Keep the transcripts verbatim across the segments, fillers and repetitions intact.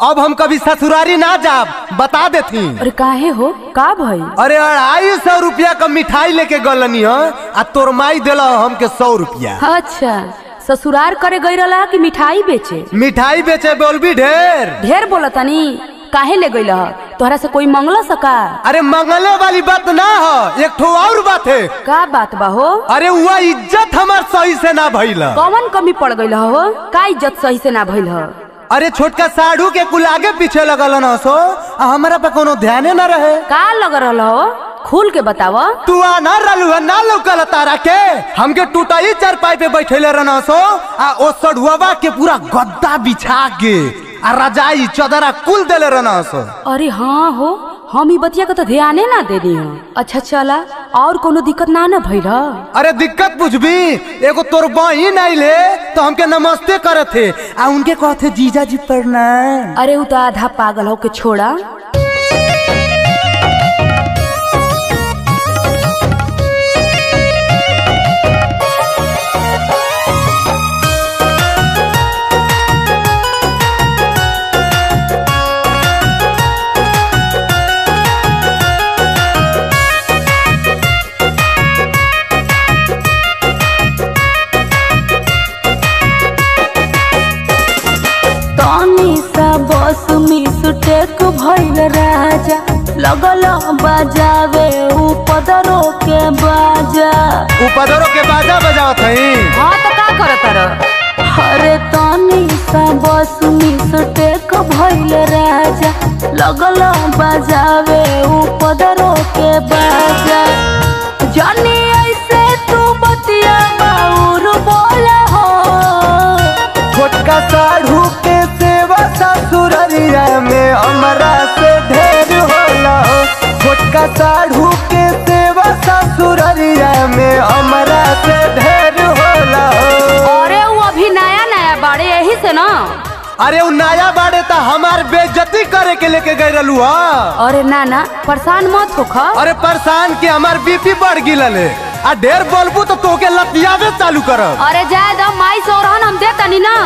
अब हम कभी ससुरारी ना जाब, बता देती। अरे काहे हो, का भाई? अरे अढ़ाई सौ रुपया का मिठाई लेके गलनी है आ तोर माई दिला हमके सौ रुपया। अच्छा, ससुरार करे गई रहा कि मिठाई बेचे? मिठाई बेचे बोलबी ढेर ढेर बोलतनी। काहे ले गई तोहरा से कोई मंगला सका? अरे मंगले वाली बात ना है, एक ठो और बात है। का बात बा हो? अरे हुआ इज्जत हमार सही से ना भइल। कौन कमी पड़ गई हो? का इज्जत सही से ना भइल? अरे छोटका साढ़ू के कुल आगे पीछे लगल न सो, हमारा पे कोनो ध्यान न रहे। का लग रहा हो? खुल के बताव। तू आ ना रहलू ना लौकल तारा के, हमके टूटाई चारपाई पे बैठेले रहना सो आ ओ सढ़ुआ के पूरा गद्दा बिछा के आ रजाई चदरा कुल देले रहना सो। अरे हाँ हो, हम ई बतिया का तो ध्यान ना देनी हो। अच्छा चला, और कोनो दिक्कत ना ना भइल? अरे दिक्कत बुझबी, एगो तोर बहिन आइले तो हमके नमस्ते करे थे आ उनके कहते जीजा जी प्रणाम। अरे उ तो आधा पागल हो के छोड़ा। बस मिस्टेक भइल राजा, लगल बजावे उपदरो के बाजा। उपदरो के बाजा बजावत हई? हाँ तो का करत रह? अरे तनी सा बस मिस्टेक भइल राजा, लगल बजावे उपदरो के बाजा। जानी ऐसे तू बतिया बाउर बोला हो। छोटका साढ़ू के सेवा ससुररिया में हमरा से ढेर होला। छोटका साढ़ू के सेवा ससुररिया में हमरा से ढेर होला। अरे वो अभी नया नया बाड़े, यही से ना। अरे वो नया बाड़े तो हमार बेइज्जती करे के लेके गई रहलू। अरे ना ना परेशान मत होखा। अरे परेशान के हमार बीपी बढ़ गिलले आ ढेर बोलबू तो तोके लतियावे चालू करब। अरे जाए दम माई सोरहन हम दे तनी ना।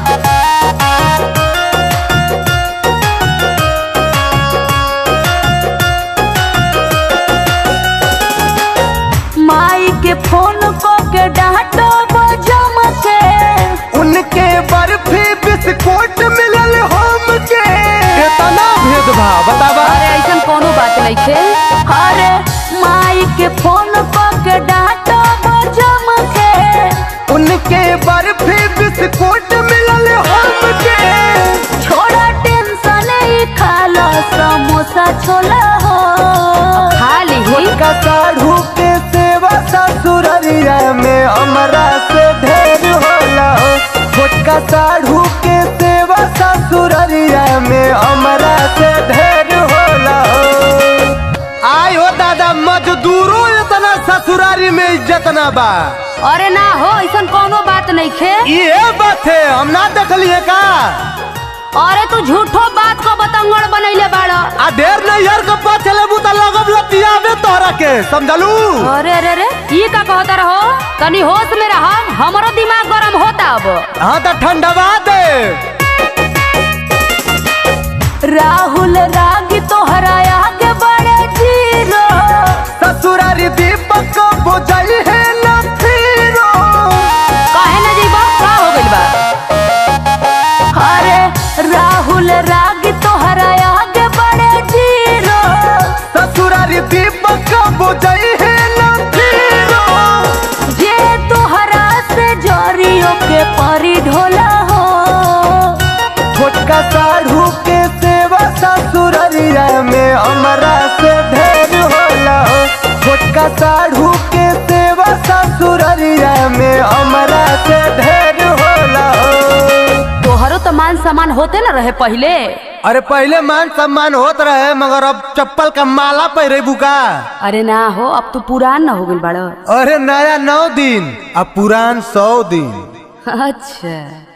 माई के फोन को के डांटो बजम के, उनके बर्फी बिस्कुट मिलल हमके। कितना भेदभाव बतावा। अरे ऐसा कोनो बात नहीं थे। अरे माई के फोन को के डांटो बजम के, उनके बर्फी बिस्कुट मिलल हमके। छोड़ा टेंशन ही खा लो समोसा छोला हो। खाली छोटका साढ़ू के सेवा ससुररिया में हमरा से ढेर होला। छोटका साढ़ू के सेवा ससुररिया में हमरा से ढेर होला। आय हो दादा, मजदूरों इतना ससुरारी में इज्जत ना बा। अरे ना हो, ऐसा कोनो बात नहीं खे। ये बात है, हम ना देखलिए का। अरे तू झूठो बात को बतंगड़ बनैले बाड़ा। आ ढेर नहीं यार को पा चले बुता लगब लतियावे तोरा के, समझलू? अरे अरे अरे ये का कहता रहो, तनी होश में रह, हमरो दिमाग गरम होता अब। हाँ तो ठंडवा दे। राहुल रागी तोहरा आगे बड़े जीरो, ससुरारी दीपक को बुझाई है न फिरो। काहे न जीबा, का हो गइल बा? अरे राहुल रागी तोहरा आगे बड़े जीरो, ससुरारी दीपक को बुझाई है न फिरो। जे तोहरा से जोरियों के परी ढोला हो। छोटका साढ़ू के सेवा ससुररिया में हमरा से ढेर होला। छोटका साढ़ू के सेवा ससुररिया में हमरा से ढेर होला। तोहरो तो मान सम्मान होते न रहे पहले। अरे पहले मान सम्मान होत रहे, मगर अब चप्पल का माला पहरे बुका। अरे ना हो, अब तू पुरान न हो गइल बाड़ा। अरे नया नौ दिन अब पुरान सौ दिन। अच्छा।